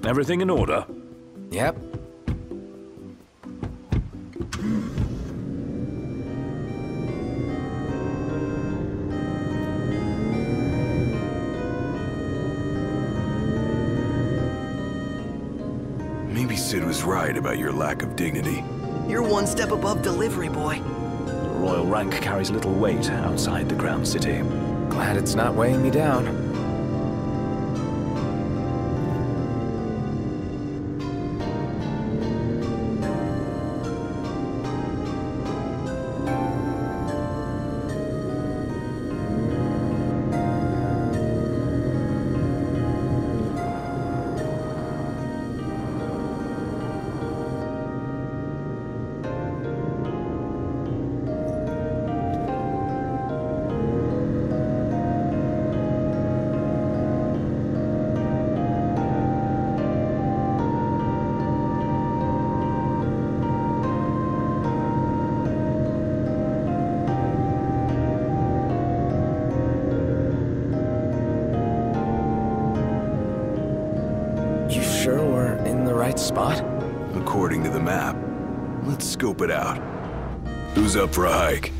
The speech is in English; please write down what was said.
Everything in order? Yep. Maybe Sid was right about your lack of dignity. You're one step above delivery boy. The royal rank carries little weight outside the Crown City. Glad it's not weighing me down. You sure we're in the right spot? According to the map. Let's scope it out. Who's up for a hike?